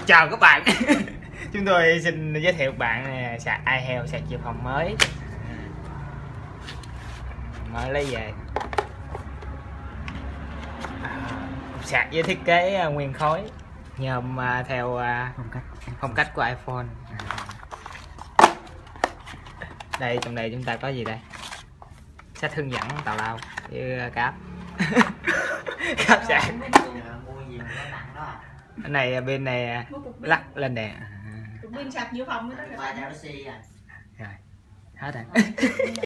Chào các bạn. Chúng tôi xin giới thiệu bạn sạc iHealth, sạc dự phòng mới lấy về. Cục sạc với thiết kế nguyên khối nhôm theo phong cách của iPhone. Đây, trong đây chúng ta có gì đây? Sách hướng dẫn tào lao với cáp. Cáp sạc. Cái này bên này lắc lên nè. Pin sạc dự phòng đó. Rồi, hết rồi.